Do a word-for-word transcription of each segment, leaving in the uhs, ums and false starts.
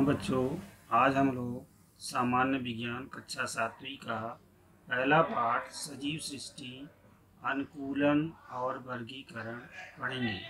बच्चों, आज हम लोग सामान्य विज्ञान कक्षा सातवीं का पहला पाठ सजीव सृष्टि, अनुकूलन और वर्गीकरण पढ़ेंगे।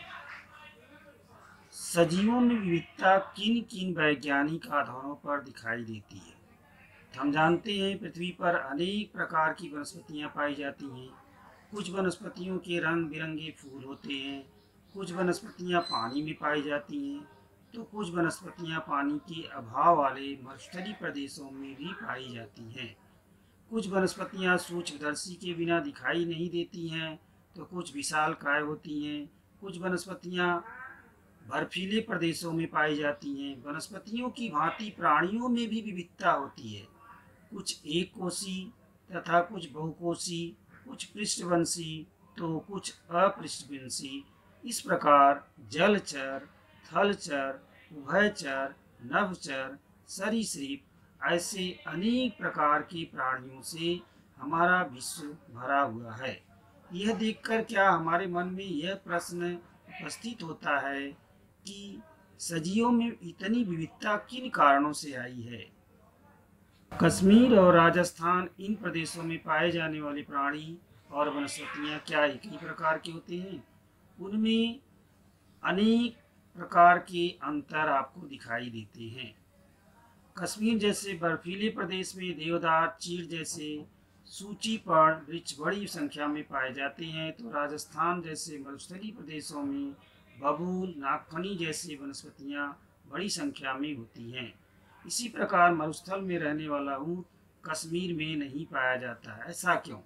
सजीवों में विविधता किन किन वैज्ञानिक आधारों पर दिखाई देती है? हम जानते हैं पृथ्वी पर अनेक प्रकार की वनस्पतियां पाई जाती हैं। कुछ वनस्पतियों के रंग बिरंगे फूल होते हैं, कुछ वनस्पतियां पानी में पाई जाती हैं, तो कुछ वनस्पतियां पानी के अभाव वाले मरुस्थलीय प्रदेशों में भी पाई जाती हैं। कुछ वनस्पतियां सूक्ष्मदर्शी के बिना दिखाई नहीं देती हैं, तो कुछ विशालकाय होती हैं। कुछ वनस्पतियां बर्फीले प्रदेशों में पाई जाती हैं। वनस्पतियों की भांति प्राणियों में भी विविधता होती है। कुछ एक कोशी तथा कुछ बहुकोशी, कुछ पृष्ठवंशी तो कुछ अपृष्ठवंशी। इस प्रकार जलचर, थलचर, उभयचर, नभचर, सरीसृप ऐसे अनेक प्रकार के प्राणियों से हमारा विश्व भरा हुआ है। यह देखकर क्या हमारे मन में यह प्रश्न उपस्थित होता है कि सजीवों में इतनी विविधता किन कारणों से आई है? कश्मीर और राजस्थान इन प्रदेशों में पाए जाने वाले प्राणी और वनस्पतियां क्या एक ही प्रकार के होते हैं? उनमें अनेक प्रकार के अंतर आपको दिखाई देते हैं। कश्मीर जैसे बर्फीले प्रदेश में देवदार, चीड़ जैसे सूचीपर्ण वृक्ष बड़ी संख्या में पाए जाते हैं, तो राजस्थान जैसे मरुस्थलीय प्रदेशों में बबूल, नागफनी जैसी वनस्पतियां बड़ी संख्या में होती हैं। इसी प्रकार मरुस्थल में रहने वाला ऊंट कश्मीर में नहीं पाया जाता है। ऐसा क्यों?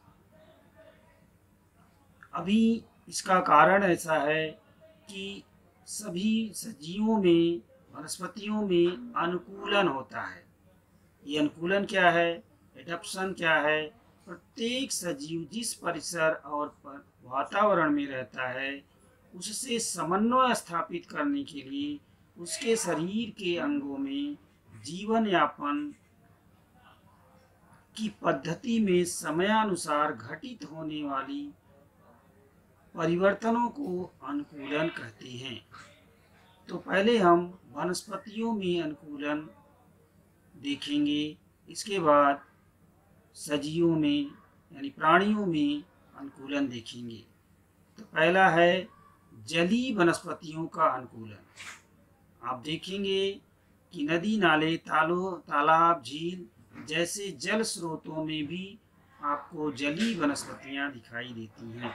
अभी इसका कारण ऐसा है कि सभी सजीवों में, वनस्पतियों में अनुकूलन होता है। ये अनुकूलन क्या है? एडप्शन क्या है? प्रत्येक सजीव जिस परिसर और वातावरण में रहता है उससे समन्वय स्थापित करने के लिए उसके शरीर के अंगों में जीवन यापन की पद्धति में समयानुसार घटित होने वाली परिवर्तनों को अनुकूलन कहते हैं। तो पहले हम वनस्पतियों में अनुकूलन देखेंगे, इसके बाद सजीवों में यानी प्राणियों में अनुकूलन देखेंगे। तो पहला है जलीय वनस्पतियों का अनुकूलन। आप देखेंगे कि नदी, नाले, तालों, तालाब, झील जैसे जल स्रोतों में भी आपको जलीय वनस्पतियां दिखाई देती हैं।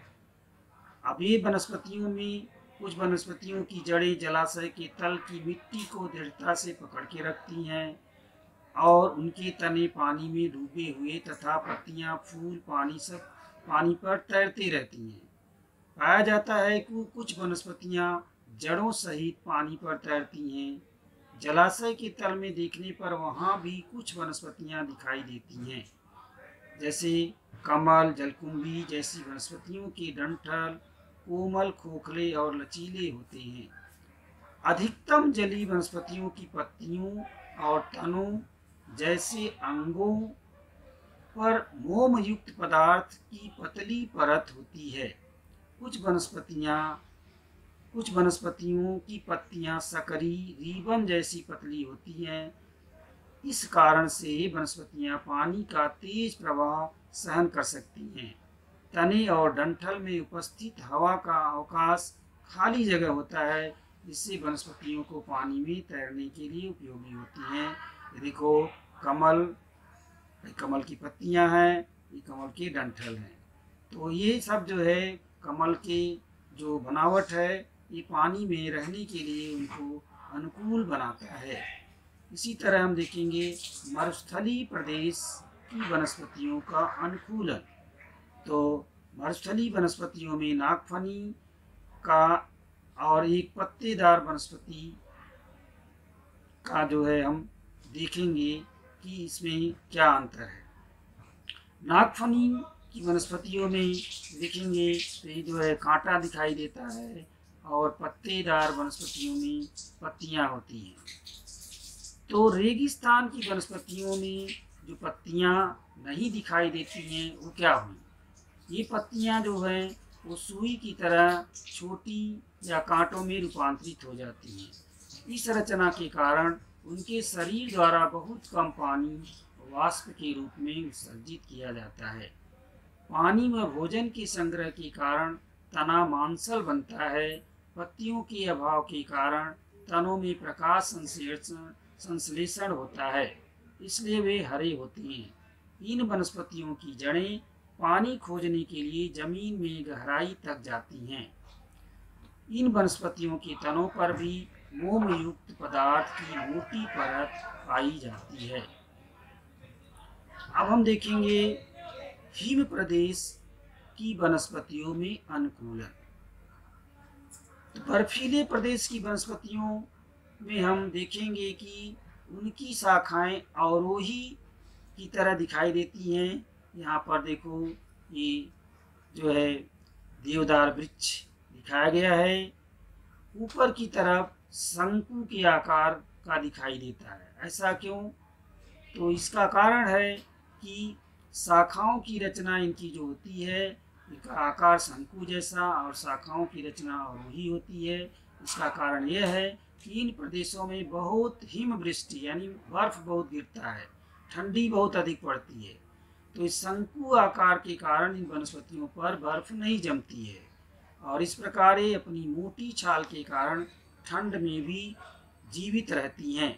अब ये वनस्पतियों में कुछ वनस्पतियों की जड़ें जलाशय के तल की मिट्टी को दृढ़ता से पकड़ के रखती हैं और उनके तने पानी में डूबे हुए तथा पत्तियां, फूल पानी सब पानी पर तैरते रहती हैं। पाया जाता है कि कुछ वनस्पतियां जड़ों सहित पानी पर तैरती हैं। जलाशय के तल में देखने पर वहां भी कुछ वनस्पतियां दिखाई देती हैं, जैसे कमल, जलकुंभी जैसी वनस्पतियों के डंठल कोमल, खोखले और लचीले होते हैं। अधिकतम जलीय वनस्पतियों की पत्तियों और तनों जैसे अंगों पर मोम युक्त पदार्थ की पतली परत होती है। कुछ वनस्पतियां कुछ वनस्पतियों की पत्तियां सकरी, रिबन जैसी पतली होती हैं। इस कारण से वनस्पतियां पानी का तेज प्रवाह सहन कर सकती हैं। तने और डंठल में उपस्थित हवा का अवकाश खाली जगह होता है, जिससे वनस्पतियों को पानी में तैरने के लिए उपयोगी होती हैं। ये देखो कमल, कमल की पत्तियां हैं, ये कमल के डंठल हैं। तो ये सब जो है कमल के जो बनावट है ये पानी में रहने के लिए उनको अनुकूल बनाता है। इसी तरह हम देखेंगे मरुस्थलीय प्रदेश की वनस्पतियों का अनुकूलन। तो मरुस्थलीय वनस्पतियों में नागफनी का और एक पत्तेदार वनस्पति का जो है हम देखेंगे कि इसमें क्या अंतर है। नागफनी की वनस्पतियों में देखेंगे तो ये जो है कांटा दिखाई देता है और पत्तेदार वनस्पतियों में पत्तियां होती हैं। तो रेगिस्तान की वनस्पतियों में जो पत्तियां नहीं दिखाई देती हैं वो क्या हुई? ये पत्तियां जो हैं वो सुई की तरह छोटी या कांटों में रूपांतरित हो जाती हैं। इस रचना के कारण उनके शरीर द्वारा बहुत कम पानी वाष्प के रूप में उत्सर्जित किया जाता है। पानी व भोजन के संग्रह के कारण तना मांसल बनता है। पत्तियों के अभाव के कारण तनों में प्रकाश संश्लेषण संश्लेषण होता है, इसलिए वे हरे होते हैं। इन वनस्पतियों की जड़ें पानी खोजने के लिए जमीन में गहराई तक जाती हैं। इन वनस्पतियों के तनों पर भी मोम युक्त पदार्थ की मोटी परत पाई जाती है। अब हम देखेंगे हिम प्रदेश की वनस्पतियों में अनुकूलन। तो बर्फीले प्रदेश की वनस्पतियों में हम देखेंगे कि उनकी शाखाएं अवरोही की तरह दिखाई देती हैं। यहाँ पर देखो, ये जो है देवदार वृक्ष दिखाया गया है, ऊपर की तरफ शंकु के आकार का दिखाई देता है। ऐसा क्यों? तो इसका कारण है कि शाखाओं की रचना इनकी जो होती है, इनका आकार शंकु जैसा और शाखाओं की रचना अवरोही होती है। इसका कारण यह है कि इन प्रदेशों में बहुत हिमवृष्टि यानी बर्फ बहुत गिरता है, ठंडी बहुत अधिक पड़ती है। तो इस शंकु आकार के कारण इन वनस्पतियों पर बर्फ नहीं जमती है और इस प्रकार ये अपनी मोटी छाल के कारण ठंड में भी जीवित रहती हैं।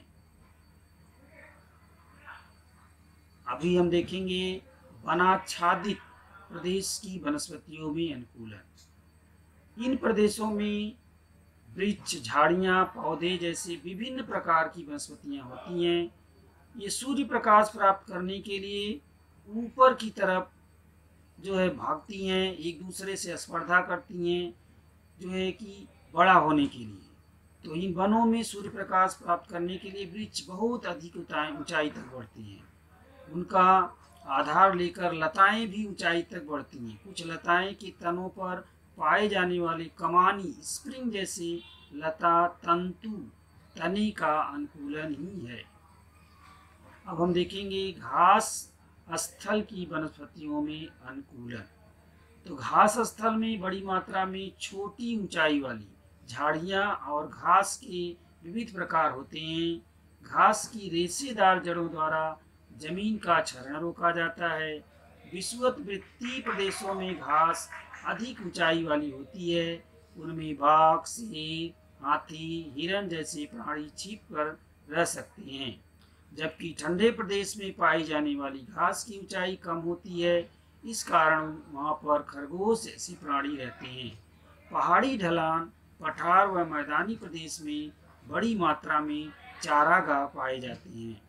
अभी हम देखेंगे वनाच्छादित प्रदेश की वनस्पतियों में अनुकूलन। इन प्रदेशों में वृक्ष, झाड़ियाँ, पौधे जैसे विभिन्न प्रकार की वनस्पतियाँ होती हैं। ये सूर्य प्रकाश प्राप्त करने के लिए ऊपर की तरफ जो है भागती हैं, एक दूसरे से स्पर्धा करती हैं, जो है कि बड़ा होने के लिए। तो इन वनों में सूर्य प्रकाश प्राप्त करने के लिए वृक्ष बहुत अधिक ऊंचाई तक बढ़ते हैं। उनका आधार लेकर लताएं भी ऊंचाई तक बढ़ती हैं। कुछ लताएं के तनों पर पाए जाने वाले कमानी, स्प्रिंग जैसे लता तंतु तने का अनुकूलन ही है। अब हम देखेंगे घास स्थल की वनस्पतियों में अनुकूलन। तो घास स्थल में बड़ी मात्रा में छोटी ऊंचाई वाली झाड़ियां और घास के विविध प्रकार होते हैं। घास की रेशेदार जड़ों द्वारा जमीन का क्षरण रोका जाता है। विषुववृत्तीय प्रदेशों में घास अधिक ऊंचाई वाली होती है। उनमें बाघ, शेर, हाथी, हिरण जैसे प्राणी छिप कर रह सकते हैं, जबकि ठंडे प्रदेश में पाई जाने वाली घास की ऊंचाई कम होती है। इस कारण वहां पर खरगोश ऐसे प्राणी रहते हैं। पहाड़ी ढलान, पठार व मैदानी प्रदेश में बड़ी मात्रा में चारागाह पाए जाते हैं।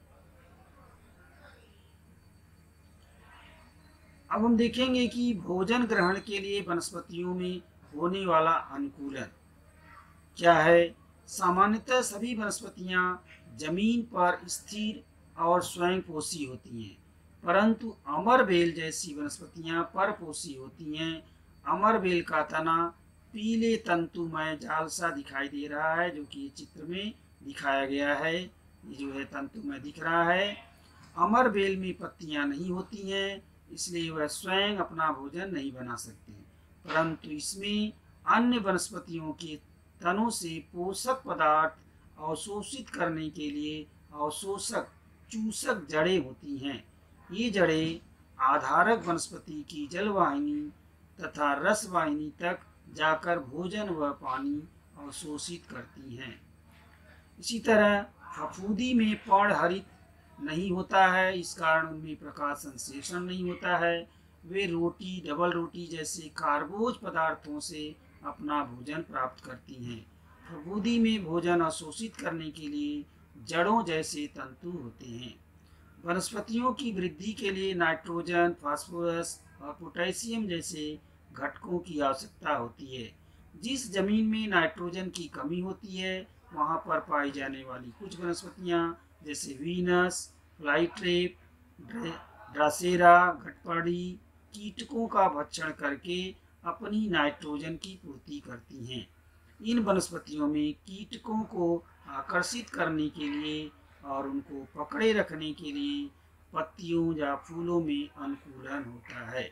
अब हम देखेंगे कि भोजन ग्रहण के लिए वनस्पतियों में होने वाला अनुकूलन क्या है। सामान्यतः सभी वनस्पतियां जमीन पर स्थिर और स्वयंपोषी होती हैं, परंतु अमरबेल जैसी वनस्पतियां परपोषी होती हैं। अमरबेल का तना पीले तंतुमय जाल सा दिखाई दे रहा है, जो कि चित्र में दिखाया गया है। ये जो है तंतुमय दिख रहा है। अमरबेल में पत्तियां नहीं होती हैं, इसलिए वह स्वयं अपना भोजन नहीं बना सकते, परंतु इसमें अन्य वनस्पतियों के तनों से पोषक पदार्थ अवशोषित करने के लिए अवशोषक चूसक जड़ें होती हैं। ये जड़ें आधारक वनस्पति की जलवाहिनी तथा रसवाहिनी तक जाकर भोजन व पानी अवशोषित करती हैं। इसी तरह फफूंदी में पर्णहरित नहीं होता है, इस कारण उनमें प्रकाश संश्लेषण नहीं होता है। वे रोटी, डबल रोटी जैसे कार्बोज पदार्थों से अपना भोजन प्राप्त करती हैं। फफूंदी में भोजन अवशोषित करने के लिए जड़ों जैसे तंतु होते हैं। वनस्पतियों की वृद्धि के लिए नाइट्रोजन, फास्फोरस और पोटेशियम जैसे घटकों की आवश्यकता होती है। जिस जमीन में नाइट्रोजन की कमी होती है, वहां पर पाई जाने वाली कुछ वनस्पतियां जैसे वीनस, फ्लाईट्रेप, ड्रासेरा, घटपड़ी कीटकों का भक्षण करके अपनी नाइट्रोजन की पूर्ति करती हैं। इन वनस्पतियों में कीटकों को आकर्षित करने के लिए और उनको पकड़े रखने के लिए पत्तियों या फूलों में अनुकूलन होता है।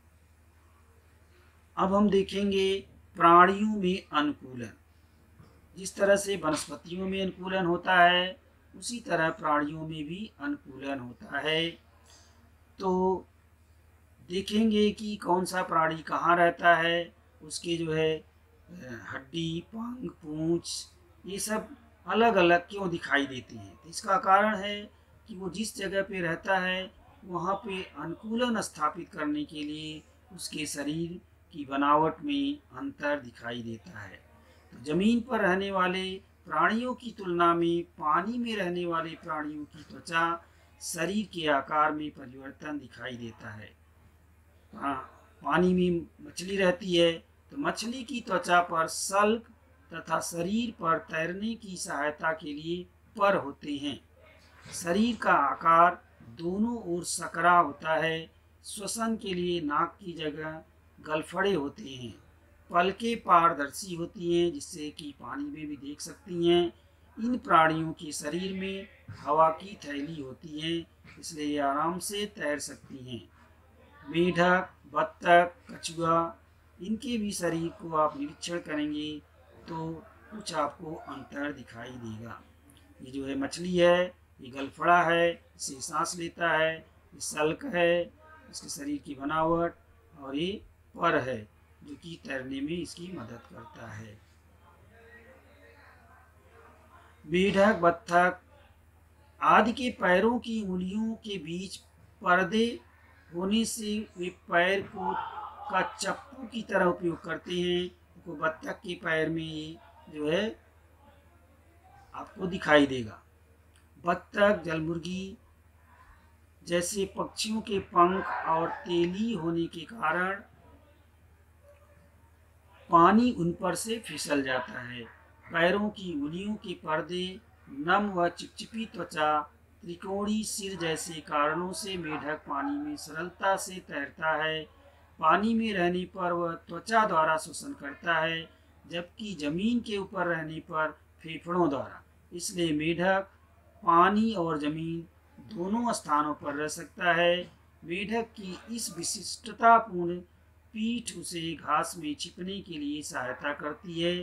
अब हम देखेंगे प्राणियों में अनुकूलन। जिस तरह से वनस्पतियों में अनुकूलन होता है उसी तरह प्राणियों में भी अनुकूलन होता है। तो देखेंगे कि कौन सा प्राणी कहाँ रहता है, उसके जो है हड्डी, पंख, पूंछ ये सब अलग अलग क्यों दिखाई देते हैं। तो इसका कारण है कि वो जिस जगह पे रहता है वहाँ पे अनुकूलन स्थापित करने के लिए उसके शरीर की बनावट में अंतर दिखाई देता है। तो जमीन पर रहने वाले प्राणियों की तुलना में पानी में रहने वाले प्राणियों की त्वचा शरीर के आकार में परिवर्तन दिखाई देता है। हाँ, पानी में मछली रहती है तो मछली की त्वचा पर सल्क तथा शरीर पर तैरने की सहायता के लिए पर होते हैं। शरीर का आकार दोनों ओर सकरा होता है। श्वसन के लिए नाक की जगह गलफड़े होते हैं। पलकें पारदर्शी होती हैं जिससे कि पानी में भी देख सकती हैं। इन प्राणियों के शरीर में हवा की थैली होती है इसलिए ये आराम से तैर सकती हैं। मेढक, बत्तख, कछुआ इनके भी शरीर को आप निरीक्षण करेंगे तो कुछ आपको अंतर दिखाई देगा। ये जो है मछली है, ये गलफड़ा है, इससे सांस लेता है, ये सल्क है, इसके शरीर की बनावट, और ये पर है जो कि तैरने में इसकी मदद करता है। मेढक, बत्तख आदि के पैरों की उंगलियों के बीच पर्दे होने से वे पैर को का चप्पू की तरह उपयोग करते हैं। तो बत्तख के पैर में ये जो है आपको दिखाई देगा। बत्तख, जलमुर्गी जैसे पक्षियों के पंख और तेली होने के कारण पानी उन पर से फिसल जाता है। पैरों की उंगलियों के पर्दे, नम व चिपचिपी त्वचा, त्रिकोणी सिर जैसे कारणों से मेढक पानी में सरलता से तैरता है। पानी में रहने पर वह त्वचा द्वारा श्वसन करता है जबकि जमीन के ऊपर रहने पर फेफड़ों द्वारा। इसलिए मेढक पानी और जमीन दोनों स्थानों पर रह सकता है। मेढक की इस विशिष्टतापूर्ण पीठ उसे घास में छिपने के लिए सहायता करती है।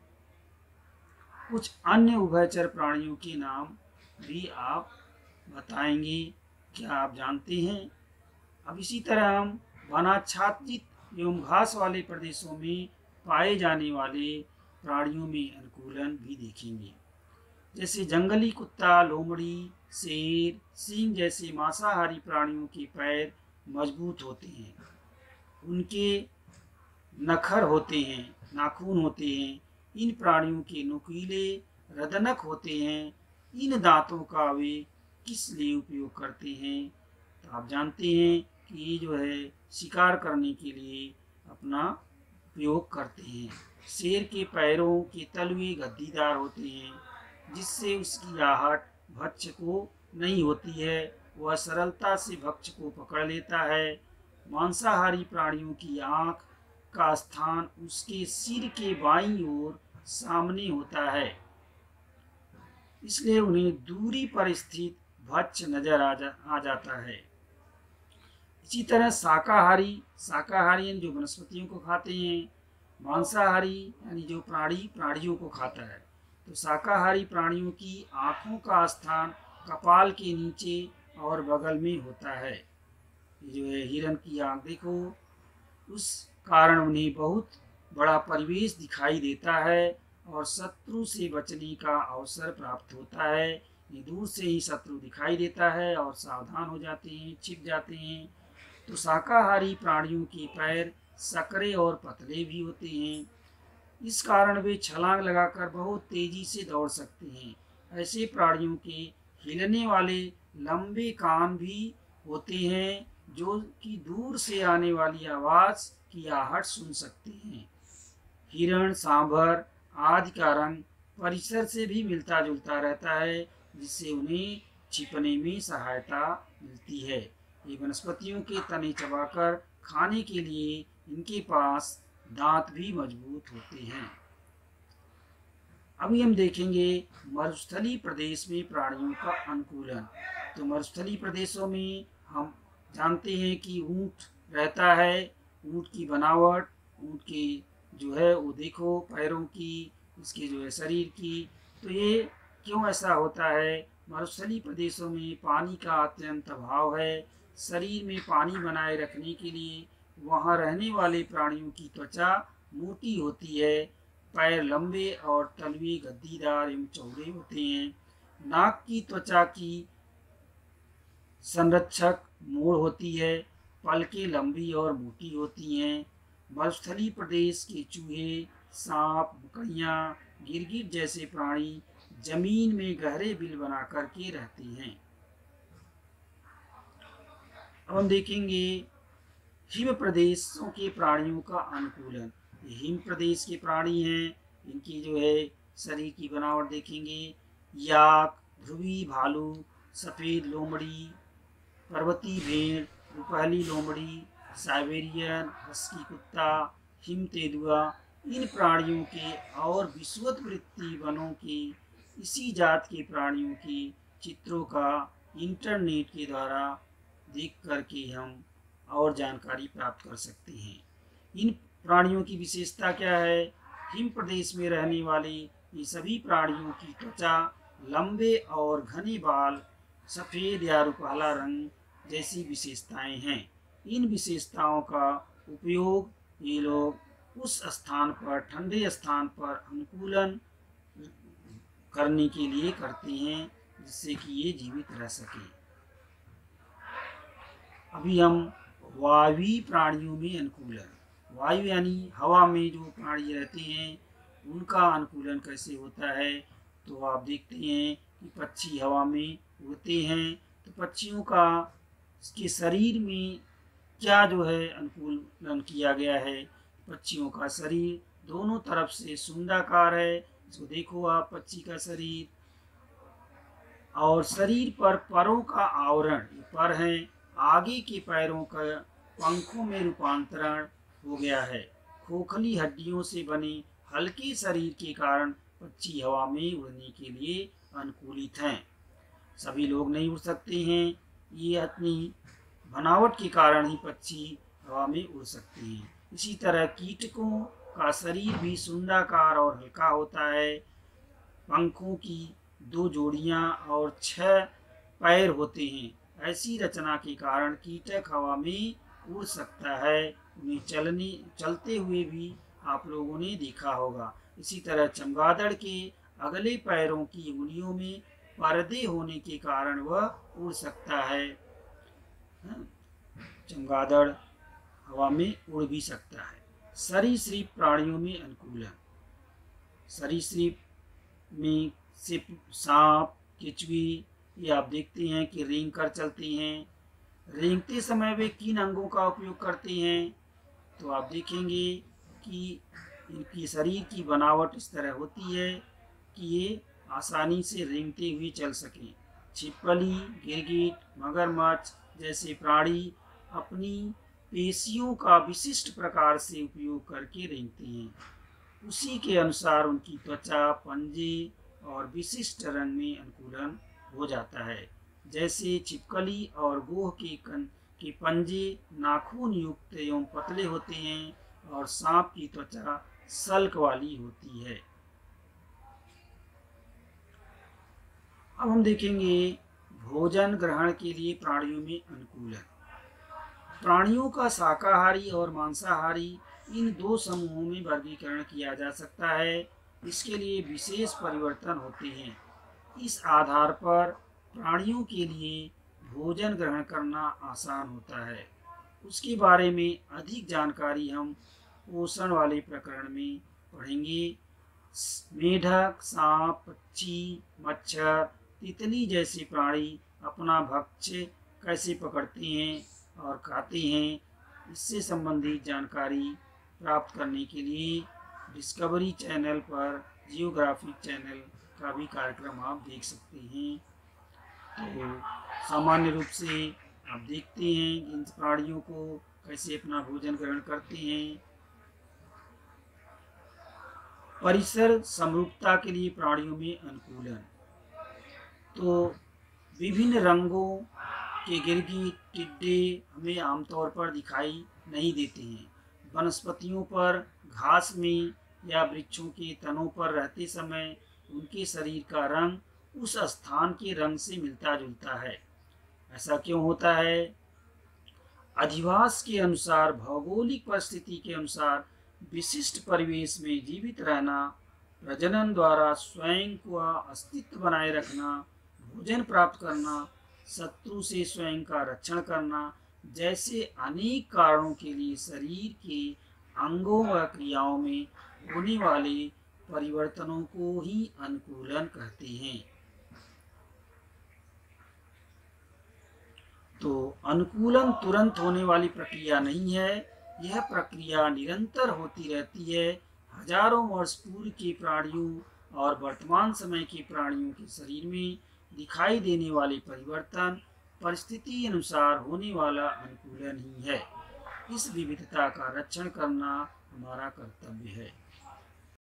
कुछ अन्य उभयचर प्राणियों के नाम भी आप बताएंगे, क्या आप जानते हैं? अब इसी तरह हम वनाच्छादित एवं घास वाले प्रदेशों में पाए जाने वाले प्राणियों में अनुकूलन भी देखेंगे। जैसे जंगली कुत्ता, लोमड़ी, शेर, सिंह जैसे मांसाहारी प्राणियों के पैर मजबूत होते हैं, उनके नखर होते हैं, नाखून होते हैं। इन प्राणियों के नुकीले रदनक होते हैं। इन दांतों का वे किस लिए उपयोग करते हैं? तो आप जानते हैं कि ये जो है शिकार करने के लिए अपना उपयोग करते हैं। शेर के पैरों के तलवे गद्दीदार होते हैं जिससे उसकी आहट भक्ष्य को नहीं होती है, वह सरलता से भक्ष्य को पकड़ लेता है। मांसाहारी प्राणियों की आँख का स्थान उसके सिर के बाईं ओर सामने होता है, इसलिए उन्हें दूरी पर स्थित भक्ष्य नजर आ, जा, आ जाता है। इसी तरह शाकाहारी शाकाहारी यानी जो वनस्पतियों को खाते हैं, मांसाहारी यानी जो प्राणी प्राणियों को खाता है। तो शाकाहारी प्राणियों की आँखों का स्थान कपाल के नीचे और बगल में होता है। ये जो है हिरण की आँख देखो, उस कारण उन्हें बहुत बड़ा परिवेश दिखाई देता है और शत्रु से बचने का अवसर प्राप्त होता है। ये दूर से ही शत्रु दिखाई देता है और सावधान हो जाते हैं, छिप जाते हैं। तो शाकाहारी प्राणियों के पैर सकरे और पतले भी होते हैं, इस कारण वे छलांग लगाकर बहुत तेजी से दौड़ सकते हैं। ऐसे प्राणियों के हिलने वाले लंबे कान भी होते हैं जो कि दूर से आने वाली आवाज़ की आहट सुन सकते हैं। हिरण, सांभर आदि का रंग परिसर से भी मिलता जुलता रहता है जिससे उन्हें छिपने में सहायता मिलती है। ये वनस्पतियों के तने चबाकर खाने के लिए इनके पास दांत भी मजबूत होते हैं। अभी हम देखेंगे मरुस्थलीय प्रदेश में प्राणियों का अनुकूलन। तो मरुस्थलीय प्रदेशों में हम जानते हैं कि ऊंट रहता है। ऊंट की बनावट, ऊंट की जो है वो देखो पैरों की इसके जो है शरीर की। तो ये क्यों ऐसा होता है? मरुस्थलीय प्रदेशों में पानी का अत्यंत अभाव है। शरीर में पानी बनाए रखने के लिए वहाँ रहने वाले प्राणियों की त्वचा मोटी होती है। पैर लंबे और तलवे गद्दीदार एवं चौड़े होते हैं। नाक की त्वचा की संरक्षक मोड़ होती है। पलकें लंबी और मोटी होती हैं। मरुस्थलीय प्रदेश के चूहे, सांप, मकड़ियाँ, गिरगिट जैसे प्राणी जमीन में गहरे बिल बना करके रहते हैं। अब हम देखेंगे हिम प्रदेशों के प्राणियों का अनुकूलन। ये हिम प्रदेश के प्राणी हैं, इनकी जो है शरीर की बनावट देखेंगे। याक, ध्रुवी भालू, सफ़ेद लोमड़ी, पर्वतीय भेड़, रुपहली लोमड़ी, साइबेरियन हस्की कुत्ता, हिम तेंदुआ, इन प्राणियों के और विषुववृत्तीय वनों के इसी जात के प्राणियों के चित्रों का इंटरनेट के द्वारा देख करके हम और जानकारी प्राप्त कर सकते हैं। इन प्राणियों की विशेषता क्या है? हिम प्रदेश में रहने वाले ये सभी प्राणियों की त्वचा लंबे और घने बाल, सफ़ेद या रुपहला रंग जैसी विशेषताएं हैं। इन विशेषताओं का उपयोग ये लोग उस स्थान पर, ठंडे स्थान पर अनुकूलन करने के लिए करते हैं, जिससे कि ये जीवित रह सकें। अभी हम वायवीय प्राणियों में अनुकूलन, वायु यानी हवा में जो प्राणी रहते हैं उनका अनुकूलन कैसे होता है। तो आप देखते हैं कि पक्षी हवा में उड़ते हैं, तो पक्षियों का के शरीर में क्या जो है अनुकूलन किया गया है। पक्षियों का शरीर दोनों तरफ से सुंडाकार है। इसको देखो आप, पक्षी का शरीर, और शरीर पर परों का आवरण, पर हैं, आगे के पैरों का पंखों में रूपांतरण हो गया है। खोखली हड्डियों से बने हल्के शरीर के कारण पक्षी हवा में उड़ने के लिए अनुकूलित हैं। सभी लोग नहीं उड़ सकते हैं, ये अपनी बनावट के कारण ही पक्षी हवा में उड़ सकते हैं। इसी तरह कीटकों का शरीर भी सुंडाकार और हल्का होता है। पंखों की दो जोड़ियां और छह पैर होते हैं। ऐसी रचना के कारण कीटक हवा में उड़ सकता है। उन्हें चलने चलते हुए भी आप लोगों ने देखा होगा। इसी तरह चमगादड़ के अगले पैरों की उंगलियों में पर्दे होने के कारण वह उड़ सकता है। चमगादड़ हवा में उड़ भी सकता है। सरीसृप प्राणियों में अनुकूलन। सरीसृप में सिप, सांप, केचुए, ये आप देखते हैं कि रेंग कर चलते हैं। रेंगते समय वे किन अंगों का उपयोग करते हैं? तो आप देखेंगे कि इनकी शरीर की बनावट इस तरह होती है कि ये आसानी से रेंगते हुए चल सकें। छिपकली, गिरगिट, मगरमच्छ जैसे प्राणी अपनी पेशियों का विशिष्ट प्रकार से उपयोग करके रेंगते हैं। उसी के अनुसार उनकी त्वचा, पंजे और विशिष्ट रंग में अनुकूलन हो जाता है। जैसे छिपकली और गोह के कन के पंजे नाखून युक्त एवं पतले होते हैं और सांप की त्वचा सल्क वाली होती है। अब हम देखेंगे भोजन ग्रहण के लिए प्राणियों में अनुकूलन। प्राणियों का शाकाहारी और मांसाहारी इन दो समूहों में वर्गीकरण किया जा सकता है। इसके लिए विशेष परिवर्तन होते हैं। इस आधार पर प्राणियों के लिए भोजन ग्रहण करना आसान होता है। उसके बारे में अधिक जानकारी हम पोषण वाले प्रकरण में पढ़ेंगे। मेढक, सांप, पक्षी, मच्छर, तितली जैसे प्राणी अपना भक्ष्य कैसे पकड़ते हैं और खाते हैं, इससे संबंधित जानकारी प्राप्त करने के लिए डिस्कवरी चैनल पर जियोग्राफिक चैनल का भी कार्यक्रम आप देख सकते हैं। तो सामान्य रूप से आप देखते हैं कि इन प्राणियों को कैसे अपना भोजन ग्रहण करते हैं। परिसर समरूपता के लिए प्राणियों में अनुकूलन। तो विभिन्न रंगों के गिरगिट, टिड्डे हमें आमतौर पर दिखाई नहीं देते हैं। वनस्पतियों पर घास में या वृक्षों के तनों पर रहते समय उनके शरीर का रंग उस स्थान के रंग से मिलता जुलता है। ऐसा क्यों होता है? अधिवास के अनुसार, भौगोलिक परिस्थिति के अनुसार विशिष्ट परिवेश में जीवित रहना, प्रजनन द्वारा स्वयं का अस्तित्व बनाए रखना, भोजन प्राप्त करना, शत्रु से स्वयं का रक्षण करना जैसे अनेक कारणों के लिए शरीर के अंगों व क्रियाओं में होने वाले परिवर्तनों को ही अनुकूलन कहते हैं। तो अनुकूलन तुरंत होने वाली प्रक्रिया नहीं है, यह प्रक्रिया निरंतर होती रहती है। हजारों वर्ष पूर्व के प्राणियों और वर्तमान समय के प्राणियों के शरीर में दिखाई देने वाले परिवर्तन परिस्थिति अनुसार होने वाला अनुकूलन ही है। इस विविधता का रक्षण करना हमारा कर्तव्य है।